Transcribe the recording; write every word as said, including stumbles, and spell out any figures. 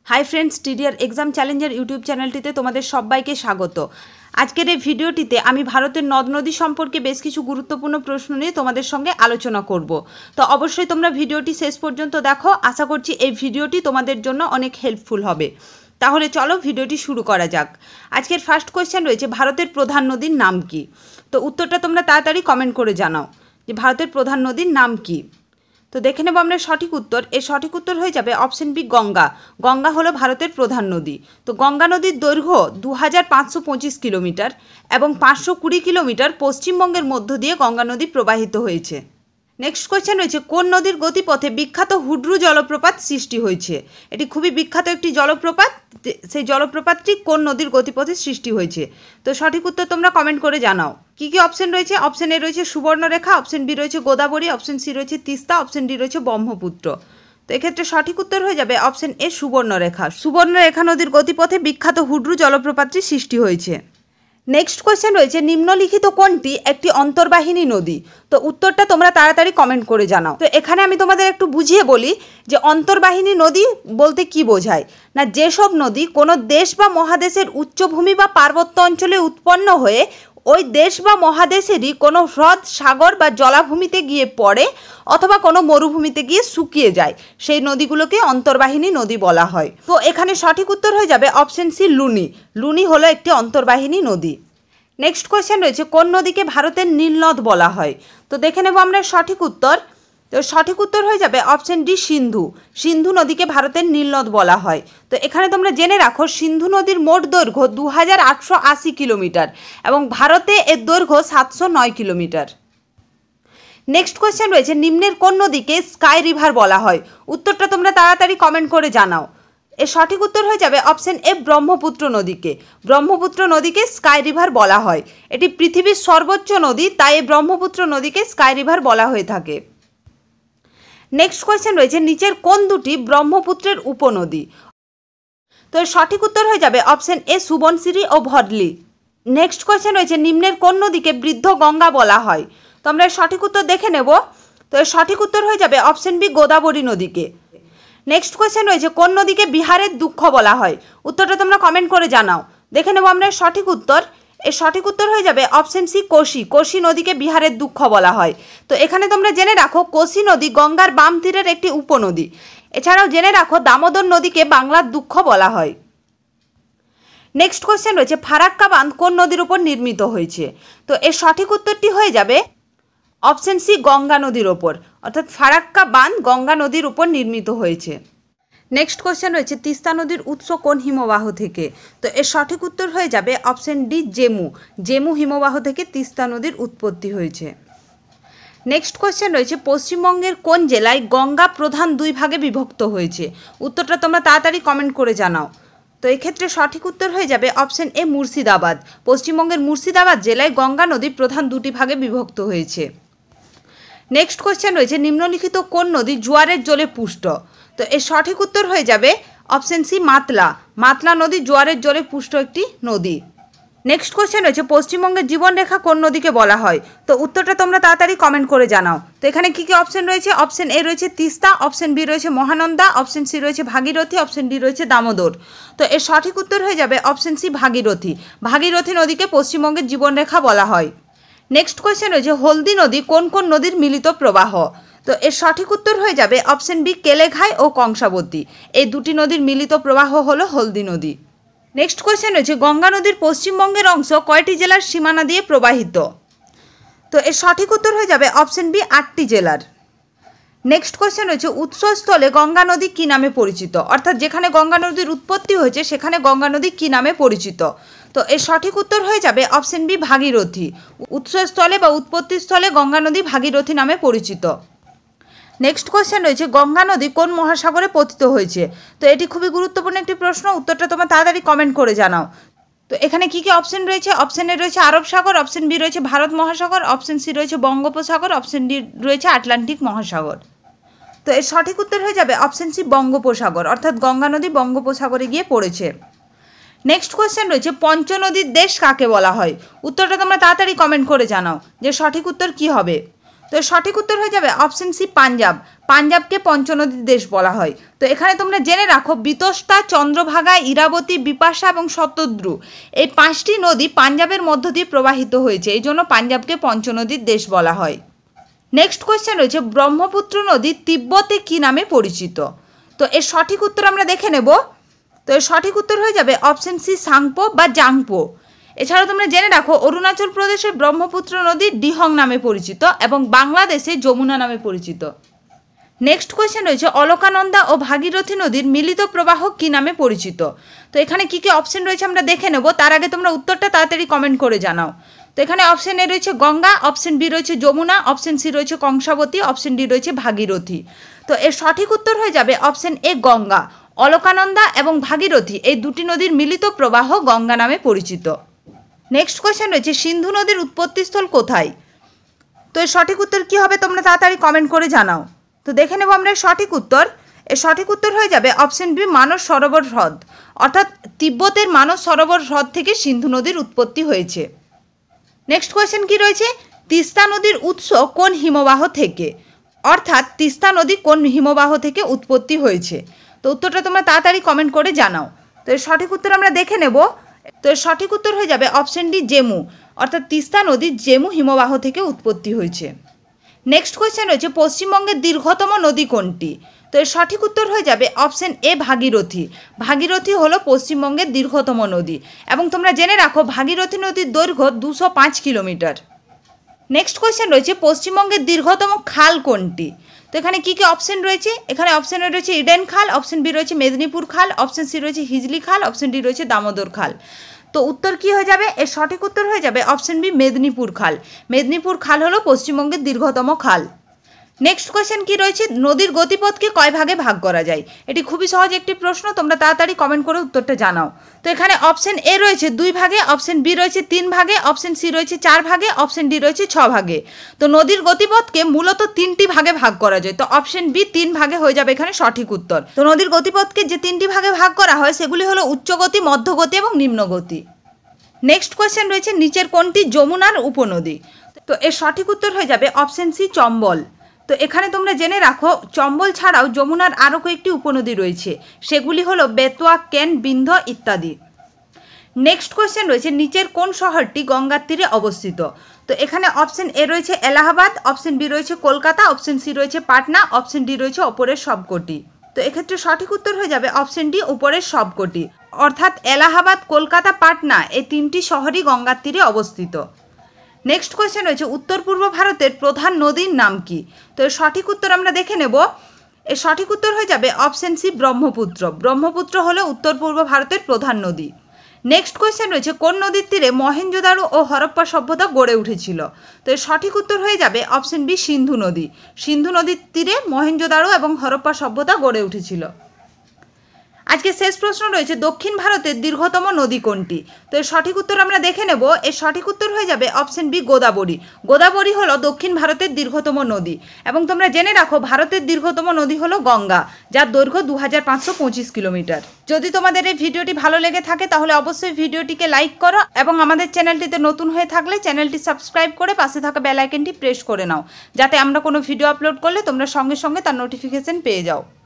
High friends टीडियर exam challenger YouTube चैनलটিতে তোমাদের সবাইকে স্বাগত। আজকের এই ভিডিওটিতে আমি ভারতের নদ নদী সম্পর্কে বেশ কিছু গুরুত্বপূর্ণ প্রশ্ন নিয়ে তোমাদের সঙ্গে আলোচনা করব। তো অবশ্যই তোমরা ভিডিওটি শেষ পর্যন্ত দেখো, আশা করছি এই ভিডিওটি তোমাদের জন্য অনেক হেল্পফুল হবে। তাহলে চলো ভিডিওটি শুরু করা যাক। আজকের ফার্স্ট কোয়েশ্চেন রয়েছে ভারতের প্রধান নদীর নাম কি? তো উত্তরটা তোমরা তাড়াতাড়ি কমেন্ট করে জানাও যে ভারতের প্রধান নদীর নাম কি। তো দেখে নেব আমরা সঠিক উত্তর। এর সঠিক উত্তর হয়ে যাবে অপশন বি গঙ্গা। গঙ্গা হলো ভারতের প্রধান নদী। তো গঙ্গা নদীর দৈর্ঘ্য দু হাজার পাঁচশো পঁচিশ কিলোমিটার এবং পাঁচশো কুড়ি কিলোমিটার পশ্চিমবঙ্গের মধ্য দিয়ে গঙ্গা নদী প্রবাহিত হয়েছে। নেক্সট কোয়েশ্চেন রয়েছে কোন নদীর গতিপথে বিখ্যাত হুড্রু জলপ্রপাত সৃষ্টি হয়েছে? এটি খুবই বিখ্যাত একটি জলপ্রপাত। সেই জলপ্রপাতটি কোন নদীর গতিপথে সৃষ্টি হয়েছে? তো সঠিক উত্তর তোমরা কমেন্ট করে জানাও। কি কি অপশন রয়েছে? অপশন এ রয়েছে সুবর্ণরেখা, অপশন বি রয়েছে গোদাবরী, অপশন সি রয়েছে তিস্তা, অপশন ডি রয়েছে ব্রহ্মপুত্র। তো এক্ষেত্রে সঠিক উত্তর হয়ে যাবে অপশন এ সুবর্ণরেখা। সুবর্ণরেখা নদীর গতিপথে বিখ্যাত হুড্রু জলপ্রপাতটি সৃষ্টি হয়েছে। নেক্সট কোয়েশ্চেন রয়েছে নিম্নলিখিত কোনটি একটি অন্তর্বাহিনী নদী? তো উত্তরটা তোমরা তাড়াতাড়ি কমেন্ট করে জানাও। তো এখানে আমি তোমাদের একটু বুঝিয়ে বলি যে অন্তর্বাহিনী নদী বলতে কি বোঝায় না, যেসব নদী কোনো দেশ বা মহাদেশের উচ্চভূমি বা পার্বত্য অঞ্চলে উৎপন্ন হয়ে ওই দেশ বা মহাদেশেরই কোনো হ্রদ, সাগর বা জলাভূমিতে গিয়ে পড়ে অথবা কোনো মরুভূমিতে গিয়ে শুকিয়ে যায়, সেই নদীগুলোকে অন্তর্বাহিনী নদী বলা হয়। তো এখানে সঠিক উত্তর হয়ে যাবে অপশন সি লুনি। লুনি হলো একটি অন্তর্বাহিনী নদী। নেক্সট কোয়েশ্চেন রয়েছে কোন নদীকে ভারতের নীলনদ বলা হয়? তো দেখে নেব আমরা সঠিক উত্তর। তো সঠিক উত্তর হয়ে যাবে অপশন ডি সিন্ধু। সিন্ধু নদীকে ভারতের নীলনদ বলা হয়। তো এখানে তোমরা জেনে রাখো সিন্ধু নদীর মোট দৈর্ঘ্য দু হাজার আটশো আশি কিলোমিটার এবং ভারতে এর দৈর্ঘ্য সাতশো নয় কিলোমিটার। নেক্সট কোয়েশ্চেন রয়েছে নিম্নের কোন নদীকে স্কাই রিভার বলা হয়? উত্তরটা তোমরা তাড়াতাড়ি কমেন্ট করে জানাও। এর সঠিক উত্তর হয়ে যাবে অপশন এ ব্রহ্মপুত্র নদীকে। ব্রহ্মপুত্র নদীকে স্কাই রিভার বলা হয়। এটি পৃথিবীর সর্বোচ্চ নদী, তাই এই ব্রহ্মপুত্র নদীকে স্কাই রিভার বলা হয়ে থাকে। নেক্সট কোয়েশ্চেন রয়েছে নিচের কোন দুটি ব্রহ্মপুত্রের উপনদী? তো এর সঠিক উত্তর হয়ে যাবে অপশন এ সুবনশিরি ও ভডলি। নেক্সট কোয়েশ্চেন রয়েছে নিম্নের কোন নদীকে বৃদ্ধ গঙ্গা বলা হয়? তো আমরা এর সঠিক উত্তর দেখে নেব। তো এর সঠিক উত্তর হয়ে যাবে অপশন বি গোদাবরী নদীকে। নেক্সট কোয়েশ্চেন রয়েছে কোন নদীকে বিহারের দুঃখ বলা হয়? উত্তরটা তোমরা কমেন্ট করে জানাও। দেখে নেব আমরা সঠিক উত্তর। এর সঠিক উত্তর হয়ে যাবে অপশন সি কোশি। কোশি নদীকে বিহারের দুঃখ বলা হয়। তো এখানে তোমরা জেনে রাখো কোশি নদী গঙ্গার বাম তীরের একটি উপনদী। এছাড়াও জেনে রাখো দামোদর নদীকে বাংলার দুঃখ বলা হয়। নেক্সট কোয়েশ্চেন রয়েছে ফারাক্কা বাঁধ কোন নদীর উপর নির্মিত হয়েছে? তো এর সঠিক উত্তরটি হয়ে যাবে অপশন সি গঙ্গা নদীর ওপর, অর্থাৎ ফারাক্কা বাঁধ গঙ্গা নদীর উপর নির্মিত হয়েছে। নেক্সট কোয়েশ্চেন রয়েছে তিস্তা নদীর উৎস কোন হিমবাহ থেকে? তো এর সঠিক উত্তর হয়ে যাবে অপশন ডি জেমু। জেমু হিমবাহ থেকে তিস্তা নদীর উৎপত্তি হয়েছে। নেক্সট কোয়েশ্চেন রয়েছে পশ্চিমবঙ্গের কোন জেলায় গঙ্গা প্রধান দুই ভাগে বিভক্ত হয়েছে? উত্তরটা তোমরা তাড়াতাড়ি কমেন্ট করে জানাও। তো এক্ষেত্রে সঠিক উত্তর হয়ে যাবে অপশন এ মুর্শিদাবাদ। পশ্চিমবঙ্গের মুর্শিদাবাদ জেলায় গঙ্গা নদী প্রধান দুটি ভাগে বিভক্ত হয়েছে। নেক্সট কোয়েশ্চেন রয়েছে নিম্নলিখিত কোন নদী জোয়ারের জলে পুষ্ট? তো এর সঠিক উত্তর হয়ে যাবে অপশন সি মাতলা। মাতলা নদী জোয়ারের জলে পুষ্ট একটি নদী। নেক্সট কোয়েশ্চেন রয়েছে পশ্চিমবঙ্গের জীবনরেখা কোন নদীকে বলা হয়? তো উত্তরটা তোমরা তাড়াতাড়ি কমেন্ট করে জানাও। তো এখানে কি কি অপশন রয়েছে? অপশন এ রয়েছে তিস্তা, অপশন বি রয়েছে মহানন্দা, অপশন সি রয়েছে ভাগীরথী, অপশন ডি রয়েছে দামোদর। তো এর সঠিক উত্তর হয়ে যাবে অপশন সি ভাগীরথী। ভাগীরথী নদীকে পশ্চিমবঙ্গের জীবনরেখা বলা হয়। নেক্সট কোয়েশ্চেন রয়েছে হলদি নদী কোন কোন নদীর মিলিত প্রবাহ? তো এর সঠিক উত্তর হয়ে যাবে অপশন বি কেলেঘাই ও কংসাবতী। এই দুটি নদীর মিলিত প্রবাহ হলো হলদি নদী। নেক্সট কোয়েশ্চেন রয়েছে গঙ্গা নদীর পশ্চিমবঙ্গের অংশ কয়টি জেলার সীমানা দিয়ে প্রবাহিত? তো এর সঠিক উত্তর হয়ে যাবে অপশন বি আটটি জেলার। নেক্সট কোয়েশ্চেন রয়েছে উৎসস্থলে গঙ্গা নদী কী নামে পরিচিত? অর্থাৎ যেখানে গঙ্গা নদীর উৎপত্তি হয়েছে সেখানে গঙ্গা নদী কী নামে পরিচিত? তো এর সঠিক উত্তর হয়ে যাবে অপশন বি ভাগীরথী। উৎসস্থলে বা উৎপত্তিস্থলে গঙ্গা নদী ভাগীরথী নামে পরিচিত। নেক্সট কোয়েশ্চেন রয়েছে গঙ্গা নদী কোন মহাসাগরে পতিত হয়েছে? তো এটি খুবই গুরুত্বপূর্ণ একটি প্রশ্ন। উত্তরটা তোমরা তাড়াতাড়ি কমেন্ট করে জানাও। তো এখানে কি কি অপশন রয়েছে? অপশন এ রয়েছে আরব সাগর, অপশন বি রয়েছে ভারত মহাসাগর, অপশন সি রয়েছে বঙ্গোপসাগর, অপশন ডি রয়েছে আটলান্টিক মহাসাগর। তো এর সঠিক উত্তর হয়ে যাবে অপশন সি বঙ্গোপসাগর, অর্থাৎ গঙ্গা নদী বঙ্গোপসাগরে গিয়ে পড়েছে। নেক্সট কোয়েশ্চেন রয়েছে পঞ্চনদীর দেশ কাকে বলা হয়? উত্তরটা তোমরা তাড়াতাড়ি কমেন্ট করে জানাও যে সঠিক উত্তর কি হবে। তো তো সঠিক উত্তর হয়ে যাবে অপশন সি পাঞ্জাব। পাঞ্জাবকে পঞ্চনদীর দেশ বলা হয়। তো এখানে তোমরা জেনে রাখো বিতস্তা, চন্দ্রভাগা, ইরাবতী, বিপাশা এবং শতদ্রু এই পাঁচটি নদী পাঞ্জাবের মধ্য দিয়ে প্রবাহিত হয়েছে, এই জন্য পাঞ্জাবকে পঞ্চনদীর দেশ বলা হয়। নেক্সট কোয়েশ্চেন রয়েছে ব্রহ্মপুত্র নদী তিব্বতে কী নামে পরিচিত? তো এর সঠিক উত্তর আমরা দেখে নেব। তো এর সঠিক উত্তর হয়ে যাবে অপশন সি সাংপো বা জাংপো। এছাড়াও তোমরা জেনে রাখো অরুণাচল প্রদেশে ব্রহ্মপুত্র নদী ডিহং নামে পরিচিত এবং বাংলাদেশে যমুনা নামে পরিচিত। নেক্সট কোয়েশ্চেন রয়েছে অলকানন্দা ও ভাগীরথী নদীর মিলিত প্রবাহ কী নামে পরিচিত? তো এখানে কী কী অপশন রয়েছে আমরা দেখে নেব, তার আগে তোমরা উত্তরটা তাড়াতাড়ি কমেন্ট করে জানাও। তো এখানে অপশন এ রয়েছে গঙ্গা, অপশন বি রয়েছে যমুনা, অপশন সি রয়েছে কংসাবতী, অপশন ডি রয়েছে ভাগীরথী। তো এর সঠিক উত্তর হয়ে যাবে অপশন এ গঙ্গা। অলকানন্দা এবং ভাগীরথী এই দুটি নদীর মিলিত প্রবাহ গঙ্গা নামে পরিচিত। নেক্সট কোয়েশ্চেন রয়েছে সিন্ধু নদীর উৎপত্তিস্থল কোথায়? তো এর সঠিক উত্তর কী হবে তোমরা তাড়াতাড়ি কমেন্ট করে জানাও। তো দেখে নেব আমরা সঠিক উত্তর। এর সঠিক উত্তর হয়ে যাবে অপশন বি মানস সরোবর হ্রদ, অর্থাৎ তিব্বতের মানস সরোবর হ্রদ থেকে সিন্ধু নদীর উৎপত্তি হয়েছে। নেক্সট কোয়েশ্চেন কি রয়েছে তিস্তা নদীর উৎস কোন হিমবাহ থেকে? অর্থাৎ তিস্তা নদী কোন হিমবাহ থেকে উৎপত্তি হয়েছে? তো উত্তরটা তোমরা তাড়াতাড়ি কমেন্ট করে জানাও। তো এর সঠিক উত্তর আমরা দেখে নেব। তো এর সঠিক উত্তর হয়ে যাবে অপশন ডি জেমু, অর্থাৎ তিস্তা নদী জেমু হিমবাহ থেকে উৎপত্তি হয়েছে। নেক্সট কোয়েশ্চেন রয়েছে পশ্চিমবঙ্গের দীর্ঘতম নদী কোনটি? তো এর সঠিক উত্তর হয়ে যাবে অপশন এ ভাগীরথী। ভাগীরথী হলো পশ্চিমবঙ্গের দীর্ঘতম নদী এবং তোমরা জেনে রাখো ভাগীরথী নদীর দৈর্ঘ্য দুশো পাঁচ কিলোমিটার। নেক্সট কোয়েশ্চেন রয়েছে পশ্চিমবঙ্গের দীর্ঘতম খাল কোনটি? তো এখানে কী কী অপশন রয়েছে? এখানে অপশন এ রয়েছে ইডেন খাল, অপশন বি রয়েছে মেদিনীপুর খাল, অপশন সি রয়েছে হিজলি খাল, অপশন ডি রয়েছে দামোদর খাল। তো উত্তর কি হয়ে যাবে? এর সঠিক উত্তর হয়ে যাবে অপশন বি মেদিনীপুর খাল। মেদিনীপুর খাল হলো পশ্চিমবঙ্গের দীর্ঘতম খাল। নেক্সট কোয়েশ্চেন কি রয়েছে নদীর গতিপথকে কয় ভাগে ভাগ করা যায়? এটি খুবই সহজ একটি প্রশ্ন, তোমরা তাড়াতাড়ি কমেন্ট করে উত্তরটা জানাও। তো এখানে অপশন এ রয়েছে দুই ভাগে, অপশন বি রয়েছে তিন ভাগে, অপশন সি রয়েছে চার ভাগে, অপশন ডি রয়েছে ছ ভাগে। তো নদীর গতিপথকে মূলত তিনটি ভাগে ভাগ করা যায়, তো অপশন বি তিন ভাগে হয়ে যাবে এখানে সঠিক উত্তর। তো নদীর গতিপথকে যে তিনটি ভাগে ভাগ করা হয় সেগুলি হলো উচ্চগতি, মধ্যগতি এবং নিম্নগতি। নেক্সট কোয়েশ্চেন রয়েছে নিচের কোনটি যমুনার উপনদী? তো এর সঠিক উত্তর হয়ে যাবে অপশন সি চম্বল। তো এখানে তোমরা জেনে রাখো চম্বল ছাড়াও যমুনার আরও কয়েকটি উপনদী রয়েছে, সেগুলি হলো বেতোয়া, কেন, বিন্ধ্য ইত্যাদি। নেক্সট কোয়েশ্চেন রয়েছে নিচের কোন শহরটি গঙ্গার তীরে অবস্থিত? তো এখানে অপশন এ রয়েছে এলাহাবাদ, অপশন বি রয়েছে কলকাতা, অপশন সি রয়েছে পাটনা, অপশন ডি রয়েছে ওপরের সবকটি। তো এক্ষেত্রে সঠিক উত্তর হয়ে যাবে অপশন ডি উপরের সবকটি, অর্থাৎ এলাহাবাদ, কলকাতা, পাটনা এই তিনটি শহরই গঙ্গার তীরে অবস্থিত। নেক্সট কোয়েশ্চেন রয়েছে উত্তর পূর্ব ভারতের প্রধান নদীর নাম কি? তো এর সঠিক উত্তর আমরা দেখে নেব। এর সঠিক উত্তর হয়ে যাবে অপশন সি ব্রহ্মপুত্র। ব্রহ্মপুত্র হলো উত্তর পূর্ব ভারতের প্রধান নদী। নেক্সট কোয়েশ্চেন রয়েছে কোন নদীর তীরে মহেঞ্জোদারো ও হরপ্পা সভ্যতা গড়ে উঠেছিল? তো এর সঠিক উত্তর হয়ে যাবে অপশন বি সিন্ধু নদী। সিন্ধু নদীর তীরে মহেঞ্জোদারো এবং হরপ্পা সভ্যতা গড়ে উঠেছিল। আজকে শেষ প্রশ্ন রয়েছে দক্ষিণ ভারতের দীর্ঘতম নদী কোনটি? তো এর সঠিক উত্তর আমরা দেখে নেব। এর সঠিক উত্তর হয়ে যাবে অপশন বি গোদাবরী। গোদাবরী হলো দক্ষিণ ভারতের দীর্ঘতম নদী এবং তোমরা জেনে রাখো ভারতের দীর্ঘতম নদী হলো গঙ্গা, যার দৈর্ঘ্য দু হাজার পাঁচশো পঁচিশ কিলোমিটার। যদি তোমাদের এই ভিডিওটি ভালো লেগে থাকে তাহলে অবশ্যই ভিডিওটিকে লাইক করো এবং আমাদের চ্যানেলটিতে নতুন হয়ে থাকলে চ্যানেলটি সাবস্ক্রাইব করে পাশে থাকা বেল আইকনটি প্রেস করে নাও, যাতে আমরা কোনো ভিডিও আপলোড করলে তোমরা সঙ্গে সঙ্গে তার নোটিফিকেশন পেয়ে যাও।